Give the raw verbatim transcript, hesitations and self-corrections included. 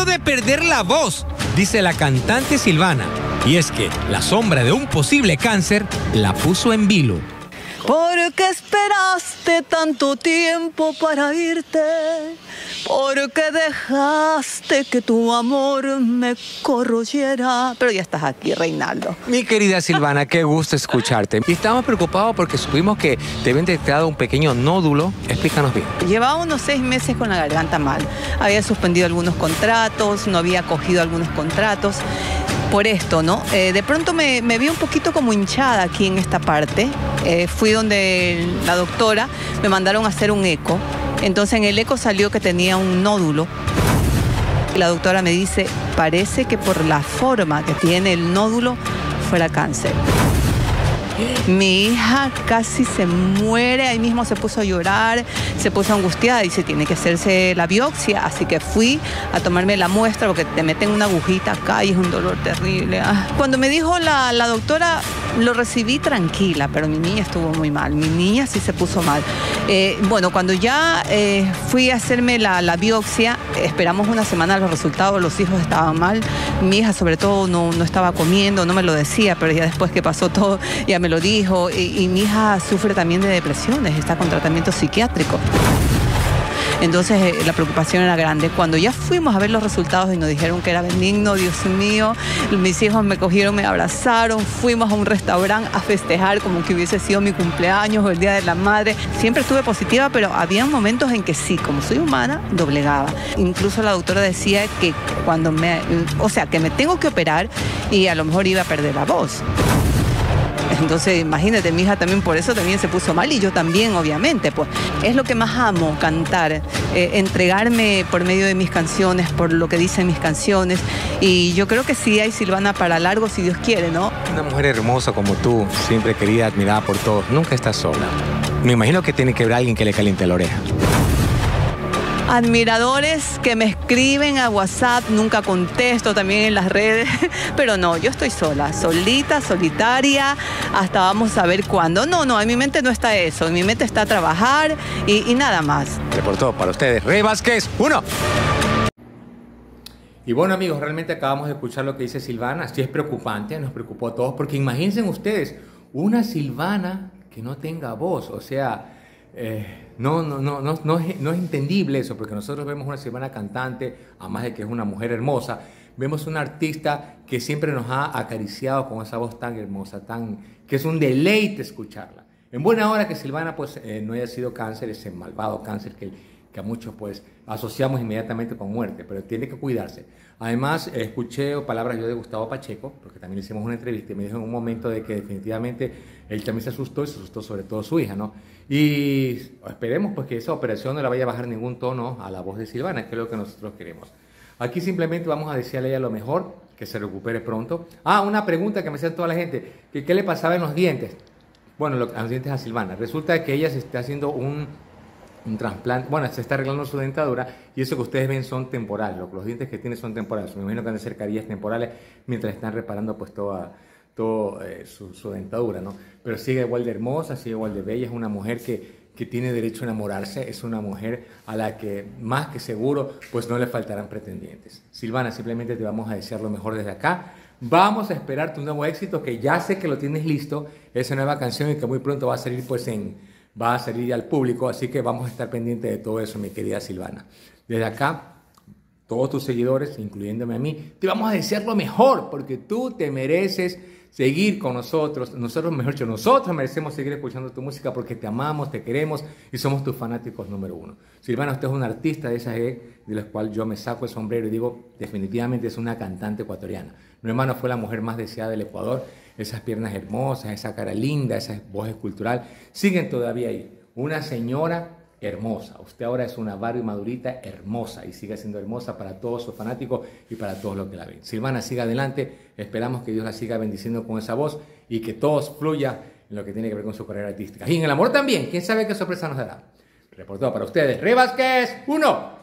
miedo de perder la voz, dice la cantante Silvana. Y es que la sombra de un posible cáncer la puso en vilo. ¿Por qué esperaste tanto tiempo para irte? ¿Por qué dejaste que tu amor me corroyera? Pero ya estás aquí, Reinaldo. Mi querida Silvana, qué gusto escucharte. Y estamos preocupados porque supimos que te habían detectado un pequeño nódulo. Explícanos bien. Llevaba unos seis meses con la garganta mal. Había suspendido algunos contratos, no había cogido algunos contratos. Por esto, ¿no? Eh, de pronto me, me vi un poquito como hinchada aquí en esta parte. Eh, fui donde la doctora, me mandaron a hacer un eco. Entonces en el eco salió que tenía un nódulo. Y la doctora me dice, parece que por la forma que tiene el nódulo fuera cáncer. Mi hija casi se muere, ahí mismo se puso a llorar, se puso angustiada y dice, tiene que hacerse la biopsia. Así que fui a tomarme la muestra porque te meten una agujita acá y es un dolor terrible. Ah. Cuando me dijo la, la doctora, lo recibí tranquila, pero mi niña estuvo muy mal, mi niña sí se puso mal. Eh, bueno, cuando ya eh, fui a hacerme la, la biopsia, esperamos una semana los resultados, los hijos estaban mal, mi hija sobre todo no, no estaba comiendo, no me lo decía, pero ya después que pasó todo, ya me lo dijo, y, y mi hija sufre también de depresiones, está con tratamiento psiquiátrico. Entonces eh, la preocupación era grande. Cuando ya fuimos a ver los resultados y nos dijeron que era benigno, Dios mío, mis hijos me cogieron, me abrazaron, fuimos a un restaurante a festejar como que hubiese sido mi cumpleaños o el Día de la Madre. Siempre estuve positiva, pero había momentos en que sí, como soy humana, doblegaba. Incluso la doctora decía que cuando me, o sea, que me tengo que operar y a lo mejor iba a perder la voz. Entonces, imagínate, mi hija también por eso también se puso mal y yo también, obviamente. Pues es lo que más amo, cantar, eh, entregarme por medio de mis canciones, por lo que dicen mis canciones. Y yo creo que sí hay Silvana para largo, si Dios quiere, ¿no? Una mujer hermosa como tú, siempre querida, admirada por todos, nunca está sola. Me imagino que tiene que haber alguien que le caliente la oreja. Admiradores que me escriben a WhatsApp, nunca contesto, también en las redes, pero no, yo estoy sola, solita, solitaria, hasta vamos a ver cuándo. No, no, en mi mente no está eso, en mi mente está trabajar y, y nada más. Reportó para ustedes, Rey Vázquez, uno. Y bueno, amigos, realmente acabamos de escuchar lo que dice Silvana. Sí es preocupante, nos preocupó a todos, porque imagínense ustedes, una Silvana que no tenga voz, o sea... Eh, no, no, no, no, no, es, no es entendible eso, porque nosotros vemos una Silvana cantante, además de que es una mujer hermosa, vemos una artista que siempre nos ha acariciado con esa voz tan hermosa, tan, que es un deleite escucharla. En buena hora que Silvana pues, eh, no haya sido cáncer, ese malvado cáncer que, que a muchos pues, asociamos inmediatamente con muerte, pero tiene que cuidarse. Además, eh, escuché palabras yo de Gustavo Pacheco, porque también le hicimos una entrevista y me dijo en un momento de que definitivamente él también se asustó y se asustó sobre todo su hija, ¿no? Y esperemos pues que esa operación no le vaya a bajar ningún tono a la voz de Silvana, que es lo que nosotros queremos. Aquí simplemente vamos a desearle a ella lo mejor, que se recupere pronto. Ah, una pregunta que me hacía toda la gente, que qué le pasaba en los dientes. Bueno, lo, a los dientes a Silvana. Resulta que ella se está haciendo un, un trasplante, bueno, se está arreglando su dentadura y eso que ustedes ven son temporales, los, los dientes que tiene son temporales. Me imagino que han de ser carillas temporales mientras están reparando pues toda... todo eh, su, su dentadura, ¿no? Pero sigue igual de hermosa, sigue igual de bella, es una mujer que, que tiene derecho a enamorarse, es una mujer a la que más que seguro pues no le faltarán pretendientes. Silvana, simplemente te vamos a desear lo mejor desde acá, vamos a esperar tu nuevo éxito, que ya sé que lo tienes listo, esa nueva canción y que muy pronto va a salir pues en, va a salir al público, así que vamos a estar pendientes de todo eso, mi querida Silvana. Desde acá, todos tus seguidores, incluyéndome a mí, te vamos a desear lo mejor, porque tú te mereces seguir con nosotros, nosotros, mejor dicho, nosotros merecemos seguir escuchando tu música porque te amamos, te queremos y somos tus fanáticos número uno. Silvana, usted es una artista de esas de las cuales yo me saco el sombrero y digo, definitivamente es una cantante ecuatoriana. Mi hermano fue la mujer más deseada del Ecuador, esas piernas hermosas, esa cara linda, esa voz escultural, siguen todavía ahí. Una señora hermosa. Usted ahora es una Barbie madurita hermosa y sigue siendo hermosa para todos sus fanáticos y para todos los que la ven. Silvana, siga adelante. Esperamos que Dios la siga bendiciendo con esa voz y que todo fluya en lo que tiene que ver con su carrera artística. Y en el amor también. ¿Quién sabe qué sorpresa nos dará? Reportó para ustedes, Rey Vázquez, uno.